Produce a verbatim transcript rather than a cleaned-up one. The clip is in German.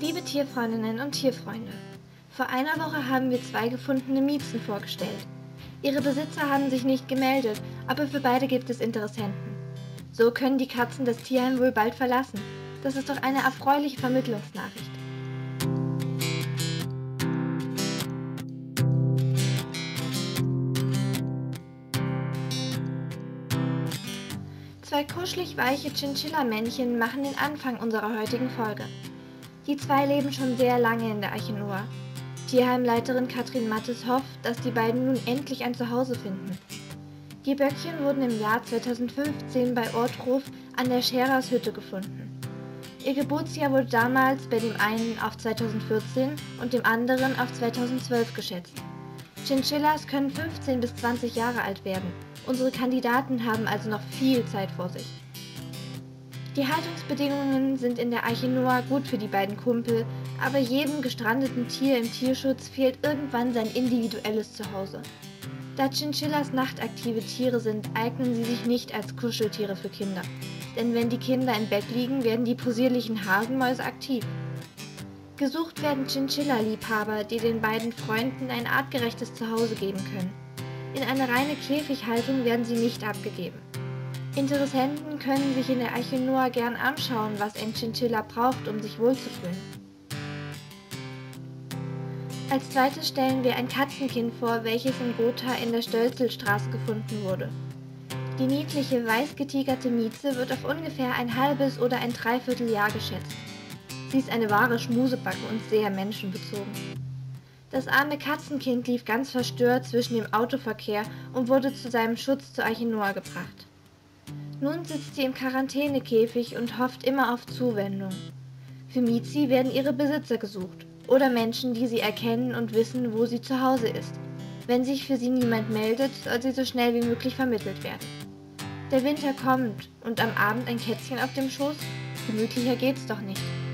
Liebe Tierfreundinnen und Tierfreunde, vor einer Woche haben wir zwei gefundene Miezen vorgestellt. Ihre Besitzer haben sich nicht gemeldet, aber für beide gibt es Interessenten. So können die Katzen das Tierheim wohl bald verlassen. Das ist doch eine erfreuliche Vermittlungsnachricht. Zwei kuschelig weiche Chinchilla-Männchen machen den Anfang unserer heutigen Folge. Die zwei leben schon sehr lange in der Eichenlohe. Tierheimleiterin Katrin Mattes hofft, dass die beiden nun endlich ein Zuhause finden. Die Böckchen wurden im Jahr zweitausendfünfzehn bei Ortruf an der Scherers Hütte gefunden. Ihr Geburtsjahr wurde damals bei dem einen auf zweitausendvierzehn und dem anderen auf zweitausendzwölf geschätzt. Chinchillas können fünfzehn bis zwanzig Jahre alt werden. Unsere Kandidaten haben also noch viel Zeit vor sich. Die Haltungsbedingungen sind in der Eichenlohe gut für die beiden Kumpel, aber jedem gestrandeten Tier im Tierschutz fehlt irgendwann sein individuelles Zuhause. Da Chinchillas nachtaktive Tiere sind, eignen sie sich nicht als Kuscheltiere für Kinder. Denn wenn die Kinder im Bett liegen, werden die posierlichen Hasenmäuse aktiv. Gesucht werden Chinchilla-Liebhaber, die den beiden Freunden ein artgerechtes Zuhause geben können. In eine reine Käfighaltung werden sie nicht abgegeben. Interessenten können sich in der Eichenlohe gern anschauen, was ein Chinchilla braucht, um sich wohlzufühlen. Als zweites stellen wir ein Katzenkind vor, welches in Gotha in der Stölzelstraße gefunden wurde. Die niedliche, weiß getigerte Mieze wird auf ungefähr ein halbes oder ein Dreivierteljahr geschätzt. Sie ist eine wahre Schmusebacke und sehr menschenbezogen. Das arme Katzenkind lief ganz verstört zwischen dem Autoverkehr und wurde zu seinem Schutz zur Eichenlohe gebracht. Nun sitzt sie im Quarantänekäfig und hofft immer auf Zuwendung. Für Miezi werden ihre Besitzer gesucht oder Menschen, die sie erkennen und wissen, wo sie zu Hause ist. Wenn sich für sie niemand meldet, soll sie so schnell wie möglich vermittelt werden. Der Winter kommt und am Abend ein Kätzchen auf dem Schoß? Gemütlicher geht's doch nicht.